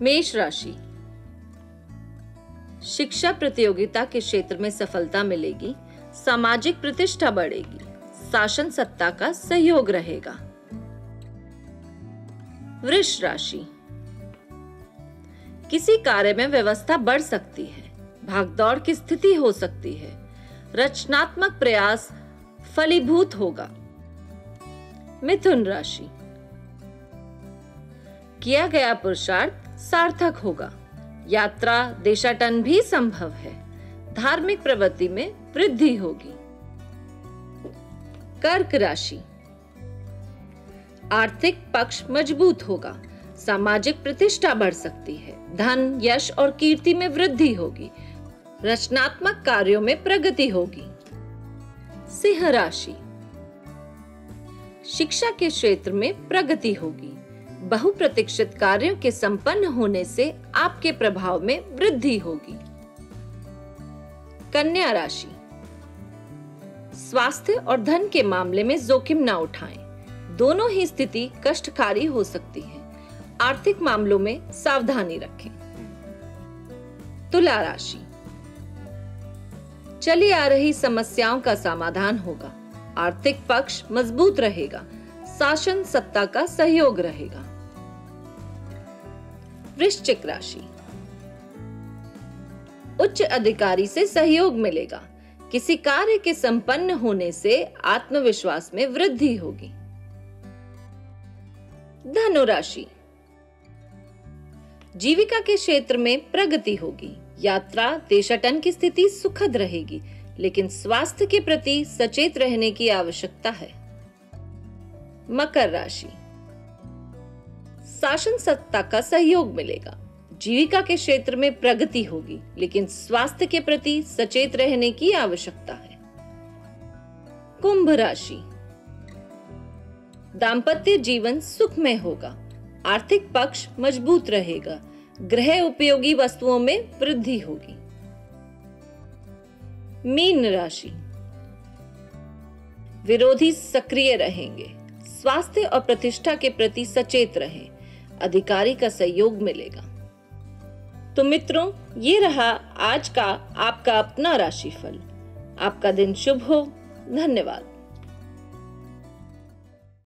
मेष राशि, शिक्षा प्रतियोगिता के क्षेत्र में सफलता मिलेगी, सामाजिक प्रतिष्ठा बढ़ेगी, शासन सत्ता का सहयोग रहेगा। वृष राशि, किसी कार्य में व्यवस्था बढ़ सकती है, भागदौड़ की स्थिति हो सकती है, रचनात्मक प्रयास फलीभूत होगा। मिथुन राशि, किया गया पुरुषार्थ सार्थक होगा, यात्रा देशाटन भी संभव है, धार्मिक प्रवृत्ति में वृद्धि होगी। कर्क राशि, आर्थिक पक्ष मजबूत होगा, सामाजिक प्रतिष्ठा बढ़ सकती है, धन यश और कीर्ति में वृद्धि होगी, रचनात्मक कार्यों में प्रगति होगी। सिंह राशि, शिक्षा के क्षेत्र में प्रगति होगी, बहुप्रतीक्षित कार्यों के संपन्न होने से आपके प्रभाव में वृद्धि होगी। कन्या राशि, स्वास्थ्य और धन के मामले में जोखिम न उठाएं, दोनों ही स्थिति कष्टकारी हो सकती है, आर्थिक मामलों में सावधानी रखें। तुला राशि, चली आ रही समस्याओं का समाधान होगा, आर्थिक पक्ष मजबूत रहेगा, शासन सत्ता का सहयोग रहेगा। वृश्चिक राशि, उच्च अधिकारी से सहयोग मिलेगा, किसी कार्य के संपन्न होने से आत्मविश्वास में वृद्धि होगी। धनु राशि, जीविका के क्षेत्र में प्रगति होगी, यात्रा देशाटन की स्थिति सुखद रहेगी, लेकिन स्वास्थ्य के प्रति सचेत रहने की आवश्यकता है। मकर राशि, शासन सत्ता का सहयोग मिलेगा, जीविका के क्षेत्र में प्रगति होगी, लेकिन स्वास्थ्य के प्रति सचेत रहने की आवश्यकता है। कुंभ राशि, दांपत्य जीवन सुखमय होगा, आर्थिक पक्ष मजबूत रहेगा, गृह उपयोगी वस्तुओं में वृद्धि होगी। मीन राशि, विरोधी सक्रिय रहेंगे, स्वास्थ्य और प्रतिष्ठा के प्रति सचेत रहें, अधिकारी का सहयोग मिलेगा। तो मित्रों, ये रहा आज का आपका अपना राशिफल। आपका दिन शुभ हो। धन्यवाद।